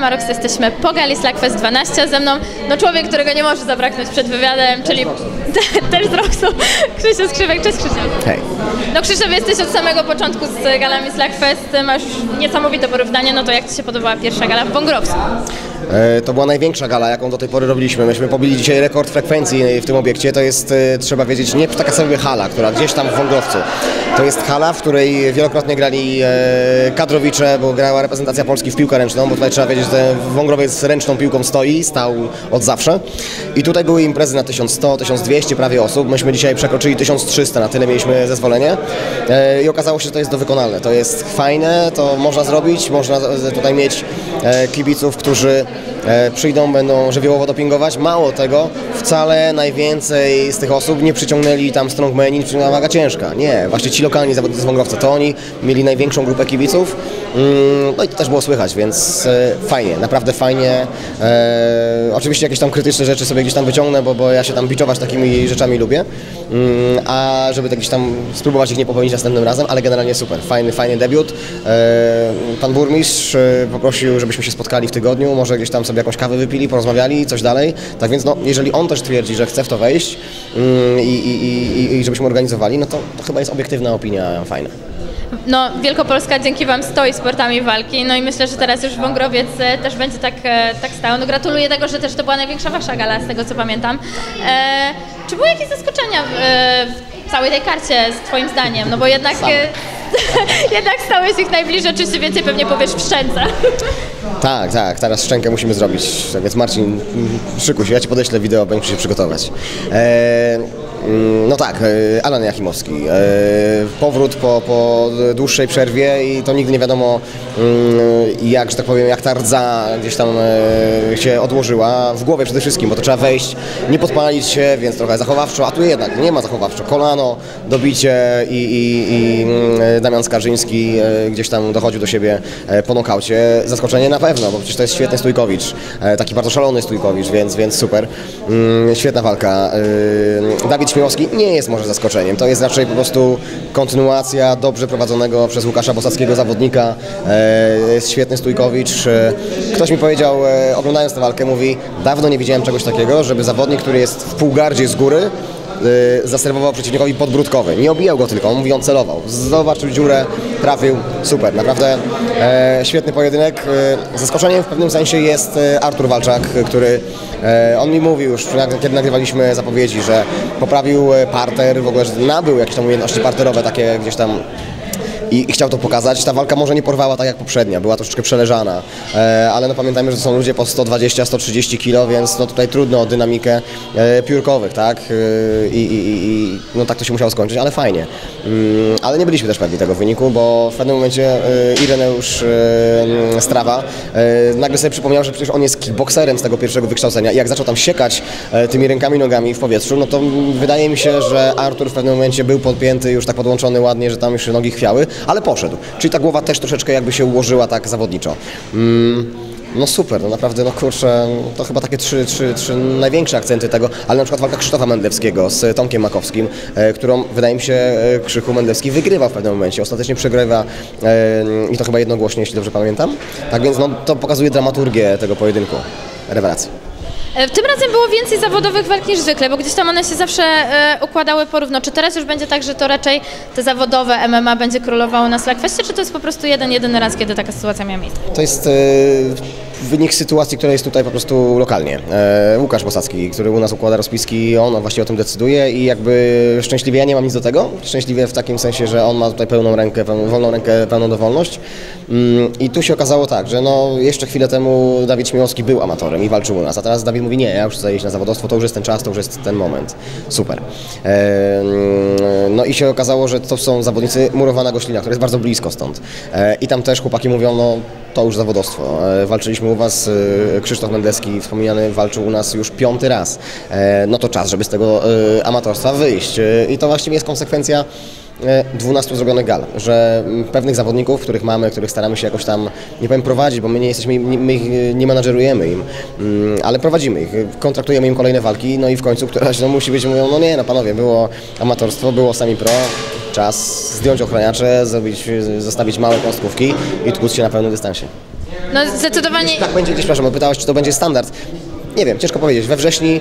Marox, jesteśmy po gali Slugfest 12, ze mną no człowiek, którego nie może zabraknąć przed wywiadem, czyli też z Roxu, Krzysztof Skrzywiak. Cześć Krzysztof. Hej. No Krzysztof, jesteś od samego początku z galami Slugfest, masz niesamowite porównanie, no to jak Ci się podobała pierwsza gala w Wągrowcu? To była największa gala, jaką do tej pory robiliśmy. Myśmy pobili dzisiaj rekord frekwencji w tym obiekcie. To jest, trzeba wiedzieć, nie taka sobie hala, która gdzieś tam w Wągrowcu. To jest hala, w której wielokrotnie grali kadrowicze, bo grała reprezentacja Polski w piłkę ręczną, bo tutaj trzeba wiedzieć, że Wągrowiec z ręczną piłką stał od zawsze. I tutaj były imprezy na 1100, 1200 prawie osób. Myśmy dzisiaj przekroczyli 1300, na tyle mieliśmy zezwolenie. I okazało się, że to jest dowykonalne. To jest fajne, to można zrobić, można tutaj mieć kibiców, którzy przyjdą, będą żywiołowo dopingować. Mało tego, wcale najwięcej z tych osób nie przyciągnęli tam strongmeni, nie przyciągnęła waga ciężka. Nie, właśnie ci lokalni zawodnicy z Wągrowca, to oni mieli największą grupę kibiców. No i to też było słychać, więc fajnie, naprawdę fajnie. Oczywiście jakieś tam krytyczne rzeczy sobie gdzieś tam wyciągnę, bo ja się tam biczować takimi rzeczami lubię. A żeby tak gdzieś tam spróbować ich nie popełnić następnym razem, ale generalnie super, fajny debiut. Pan burmistrz poprosił, żebyśmy się spotkali w tygodniu, może gdzieś tam sobie jakąś kawę wypili, porozmawiali, coś dalej. Tak więc no, jeżeli on też twierdzi, że chce w to wejść i żebyśmy organizowali, no to chyba jest obiektywna opinia fajna. No, Wielkopolska dzięki Wam stoi sportami walki, no i myślę, że teraz już Wągrowiec też będzie tak stał. No gratuluję tego, że też to była największa Wasza gala, z tego co pamiętam. Czy były jakieś zaskoczenia w całej tej karcie, z Twoim zdaniem? No bo jednak, jednak stałeś ich najbliżej, oczywiście więcej pewnie powiesz w Szczęce. Tak, teraz Szczękę musimy zrobić, tak więc Marcin, szykuj się, ja Ci podeślę wideo, będziesz się przygotować. No tak, Alan Jakimowski, powrót po dłuższej przerwie i to nigdy nie wiadomo jak, że tak powiem, jak ta rdza gdzieś tam się odłożyła, w głowie przede wszystkim, bo to trzeba wejść, nie podpalić się, więc trochę zachowawczo, a tu jednak nie ma zachowawczo, kolano, dobicie i Damian Skarżyński gdzieś tam dochodził do siebie po nokaucie. Zaskoczenie na pewno, bo przecież to jest świetny stójkowicz, taki bardzo szalony stójkowicz, więc super, świetna walka. Dawid Śmiłowski nie jest może zaskoczeniem, to jest raczej po prostu kontynuacja dobrze prowadzonego przez Łukasza Bosackiego zawodnika, jest świetny stójkowicz. Ktoś mi powiedział, oglądając tę walkę, mówi, dawno nie widziałem czegoś takiego, żeby zawodnik, który jest w półgardzie z góry, zaserwował przeciwnikowi podbródkowy. Nie obijał go tylko, on mówi, on celował. Zobaczył dziurę, trafił, super, naprawdę świetny pojedynek. Zaskoczeniem w pewnym sensie jest Artur Walczak, który, on mi mówił już, kiedy nagrywaliśmy zapowiedzi, że poprawił parter, w ogóle, że nabył jakieś tam umiejętności parterowe takie gdzieś tam i chciał to pokazać. Ta walka może nie porwała tak jak poprzednia, była troszeczkę przeleżana, ale no pamiętajmy, że to są ludzie po 120-130 kg, więc no tutaj trudno o dynamikę piórkowych, tak? No tak to się musiało skończyć, ale fajnie. Ale nie byliśmy też pewni tego wyniku, bo w pewnym momencie Ireneusz Strawa nagle sobie przypomniał, że przecież on jest kickbokserem z tego pierwszego wykształcenia i jak zaczął tam siekać tymi rękami, nogami w powietrzu, no to wydaje mi się, że Artur w pewnym momencie był podpięty, już tak podłączony ładnie, że tam już nogi chwiały, ale poszedł. Czyli ta głowa też troszeczkę jakby się ułożyła tak zawodniczo. No super, no naprawdę, no kurczę, to chyba takie trzy największe akcenty tego, ale na przykład walka Krzysztofa Mendlewskiego z Tomkiem Makowskim, którą wydaje mi się Krzychu Mendlewski wygrywa w pewnym momencie, ostatecznie przegrywa i to chyba jednogłośnie, jeśli dobrze pamiętam. Tak więc no, to pokazuje dramaturgię tego pojedynku. Rewelacja. Tym razem było więcej zawodowych walk niż zwykle, bo gdzieś tam one się zawsze układały porówno. Czy teraz już będzie tak, że to raczej te zawodowe MMA będzie królowało na Slugfestie, czy to jest po prostu jedyny raz, kiedy taka sytuacja miała miejsce? To jest wynik sytuacji, która jest tutaj po prostu lokalnie. Łukasz Bosacki, który u nas układa rozpiski, on właśnie o tym decyduje i jakby szczęśliwie ja nie mam nic do tego. Szczęśliwie w takim sensie, że on ma tutaj pełną rękę, wolną rękę, pełną dowolność. I tu się okazało tak, że no jeszcze chwilę temu Dawid Śmiłowski był amatorem i walczył u nas, a teraz Dawid mówi, nie, ja już chcę iść na zawodowstwo, to już jest ten czas, to już jest ten moment. Super. No i się okazało, że to są zawodnicy Murowana Goślina, która jest bardzo blisko stąd. I tam też chłopaki mówią, no to już zawodowstwo. Walczyliśmy u Was, Krzysztof Mendlewski wspomniany walczył u nas już 5. raz. No to czas, żeby z tego amatorstwa wyjść. I to właściwie jest konsekwencja 12 zrobionych gal, że pewnych zawodników, których mamy, których staramy się jakoś tam, nie powiem prowadzić, bo my nie jesteśmy, my ich nie menadżerujemy im, ale prowadzimy ich, kontraktujemy im kolejne walki, no i w końcu któraś no, musi być, mówią, no nie, no panowie, było amatorstwo, było sami pro, czas zdjąć ochraniacze, zostawić małe kostkówki i tłuc się na pełnym dystansie. No zdecydowanie... Jeśli tak będzie gdzieś, przepraszam, bo pytałeś, czy to będzie standard. Nie wiem, ciężko powiedzieć. We wrześni,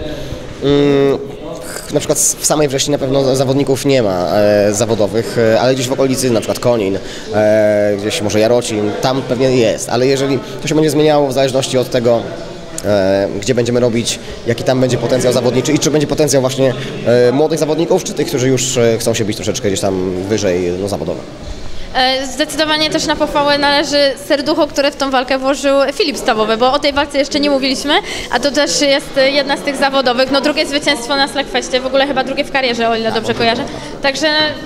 na przykład w samej wrześni na pewno zawodników nie ma zawodowych, ale gdzieś w okolicy, na przykład Konin, gdzieś może Jarocin, tam pewnie jest, ale jeżeli to się będzie zmieniało w zależności od tego, gdzie będziemy robić, jaki tam będzie potencjał zawodniczy i czy będzie potencjał właśnie młodych zawodników, czy tych, którzy już chcą się bić troszeczkę gdzieś tam wyżej, no zawodowo. Zdecydowanie też na pochwałę należy serducho, które w tą walkę włożył Filip Stawowy, bo o tej walce jeszcze nie mówiliśmy, a to też jest jedna z tych zawodowych, no drugie zwycięstwo na Slugfestie, w ogóle chyba drugie w karierze, o ile dobrze kojarzę. Także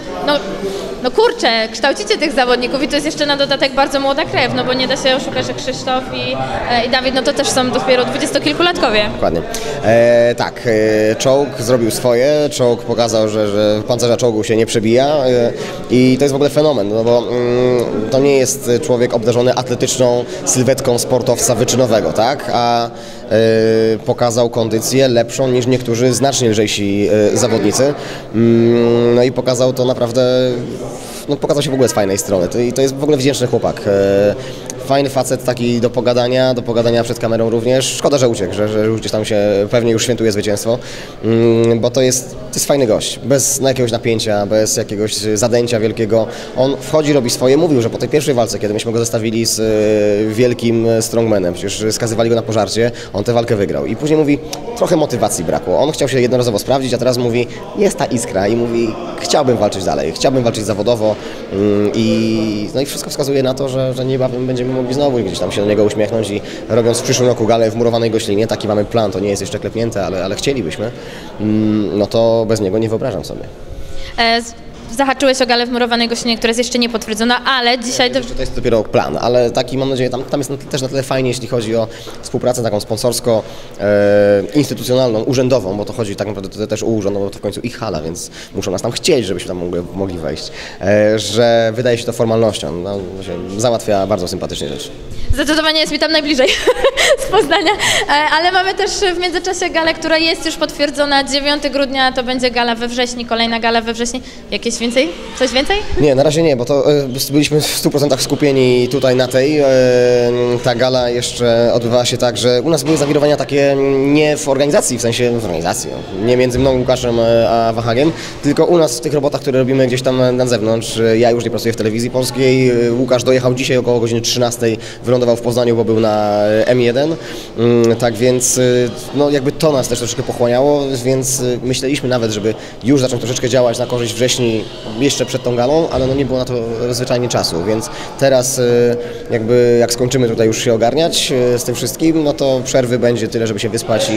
no kurczę, kształcicie tych zawodników i to jest jeszcze na dodatek bardzo młoda krew, no bo nie da się oszukać, że Krzysztof i Dawid, no to też są dopiero dwudziestokilkulatkowie. Dokładnie. Tak, czołg zrobił swoje, czołg pokazał, że pancerza czołgu się nie przebija i to jest w ogóle fenomen, no bo to nie jest człowiek obdarzony atletyczną sylwetką sportowca wyczynowego, tak? A pokazał kondycję lepszą niż niektórzy znacznie lżejsi zawodnicy. No i pokazał to naprawdę, no pokazał się w ogóle z fajnej strony. I to jest w ogóle wdzięczny chłopak. Fajny facet, taki do pogadania przed kamerą również. Szkoda, że uciekł, że już gdzieś tam się pewnie już świętuje zwycięstwo, bo to jest fajny gość, bez jakiegoś napięcia, bez jakiegoś zadęcia wielkiego. On wchodzi, robi swoje, mówił, że po tej pierwszej walce, kiedy myśmy go zestawili z wielkim strongmanem, przecież skazywali go na pożarcie, on tę walkę wygrał. I później mówi, trochę motywacji brakło. On chciał się jednorazowo sprawdzić, a teraz mówi, jest ta iskra i mówi, chciałbym walczyć dalej, chciałbym walczyć zawodowo i wszystko wskazuje na to, że niebawem będziemy mogli znowu gdzieś tam się do niego uśmiechnąć i robiąc w przyszłym roku galę w Murowanej Goślinie, taki mamy plan, to nie jest jeszcze klepnięte, ale chcielibyśmy, no to bez niego nie wyobrażam sobie. Zahaczyłeś o galę w Murowanej Goślinie, która jest jeszcze nie potwierdzona, ale dzisiaj... To jest dopiero plan, ale taki mam nadzieję, tam jest też na tyle fajnie, jeśli chodzi o współpracę taką sponsorsko-instytucjonalną, urzędową, bo to chodzi tak naprawdę to też o urząd, no bo to w końcu ich hala, więc muszą nas tam chcieć, żebyśmy tam mogli wejść, że wydaje się to formalnością, no, się załatwia bardzo sympatycznie rzeczy. Zdecydowanie jest mi tam najbliżej z Poznania, ale mamy też w międzyczasie galę, która jest już potwierdzona. 9 grudnia to będzie gala we wrześni, kolejna gala we wrześni. Jakieś więcej? Coś więcej? Nie, na razie nie, bo to byliśmy w 100% skupieni tutaj na tej. Ta gala jeszcze odbywała się tak, że u nas były zawirowania takie nie w organizacji, w sensie w organizacji, nie między mną, Łukaszem a Wahagiem, tylko u nas w tych robotach, które robimy gdzieś tam na zewnątrz. Ja już nie pracuję w telewizji polskiej, Łukasz dojechał dzisiaj około godziny 13, wylądował w Poznaniu, bo był na M1, tak więc no jakby to nas też troszeczkę pochłaniało, więc myśleliśmy nawet, żeby już zacząć troszeczkę działać na korzyść wrześni jeszcze przed tą galą, ale no nie było na to zwyczajnie czasu, więc teraz jakby jak skończymy tutaj już się ogarniać z tym wszystkim, no to przerwy będzie tyle, żeby się wyspać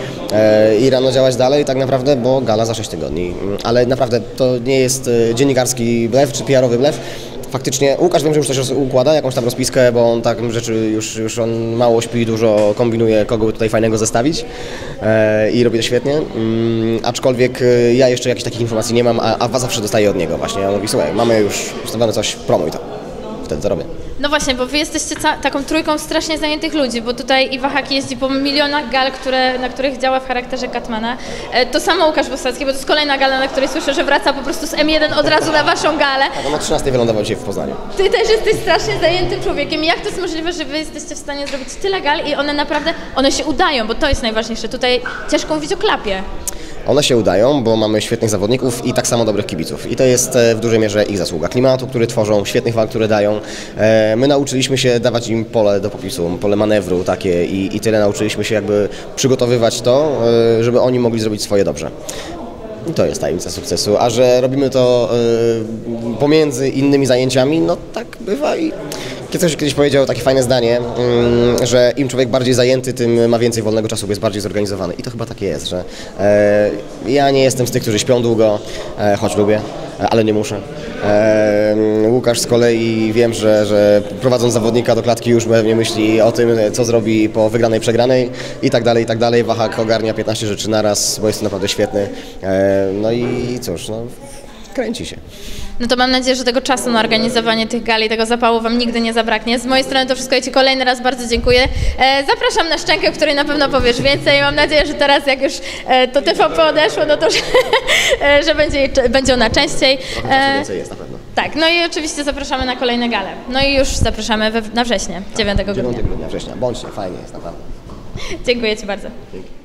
i rano działać dalej tak naprawdę, bo gala za 6 tygodni, ale naprawdę to nie jest dziennikarski blef czy PR-owy blef. Faktycznie Łukasz wiem, że już coś układa, jakąś tam rozpiskę, bo on tak rzeczy już on mało śpi, dużo kombinuje, kogo by tutaj fajnego zestawić i robi to świetnie. Aczkolwiek ja jeszcze jakichś takich informacji nie mam, a zawsze dostaję od niego właśnie. On mówi, słuchaj, mamy już ustawione coś, promuj to. Wtedy to robię. No właśnie, bo wy jesteście taką trójką strasznie zajętych ludzi, bo tutaj i Wahak jeździ po milionach gal, na których działa w charakterze Katmana. To samo Łukasz Bosacki, bo to jest kolejna gala, na której słyszę, że wraca po prostu z M1 od razu na waszą galę. Tak, on na 13 wylądował dzisiaj w Poznaniu. Ty też jesteś strasznie zajętym człowiekiem. Jak to jest możliwe, że wy jesteście w stanie zrobić tyle gal i one naprawdę, one się udają, bo to jest najważniejsze. Tutaj ciężko mówić o klapie. One się udają, bo mamy świetnych zawodników i tak samo dobrych kibiców. I to jest w dużej mierze ich zasługa. Klimatu, który tworzą, świetnych walk, które dają. My nauczyliśmy się dawać im pole do popisu, pole manewru takie i tyle nauczyliśmy się jakby przygotowywać to, żeby oni mogli zrobić swoje dobrze. I to jest tajemnica sukcesu, a że robimy to pomiędzy innymi zajęciami, no tak bywa i ktoś kiedyś powiedział takie fajne zdanie, że im człowiek bardziej zajęty, tym ma więcej wolnego czasu, bo jest bardziej zorganizowany. I to chyba tak jest, że ja nie jestem z tych, którzy śpią długo, choć lubię, ale nie muszę. Łukasz z kolei wiem, że prowadząc zawodnika do klatki już pewnie myśli o tym, co zrobi po wygranej, przegranej i tak dalej, i tak dalej. Wahak ogarnia 15 rzeczy naraz, bo jest naprawdę świetny. No i cóż, no kręci się. No to mam nadzieję, że tego czasu na organizowanie tych gali, tego zapału wam nigdy nie zabraknie. Z mojej strony to wszystko. Ja ci kolejny raz bardzo dziękuję. Zapraszam na szczękę, w której na pewno powiesz więcej. Mam nadzieję, że teraz jak już to TVP odeszło, no to że będzie ona częściej. Więcej jest na pewno. Tak, no i oczywiście zapraszamy na kolejne gale. No i już zapraszamy na wrześniu, 9 grudnia. 9 grudnia, września. Bądźcie, fajnie jest naprawdę. Dziękuję Ci bardzo. Dzięki.